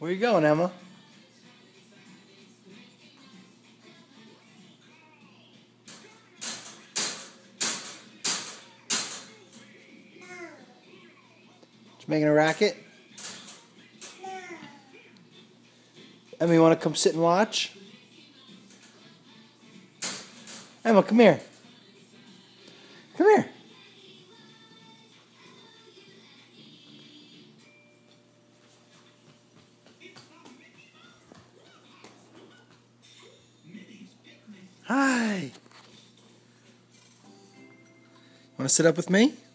Where you going, Emma? Just making a racket? Emma, you want to come sit and watch? Emma, come here. Come here. Hi. Want to sit up with me?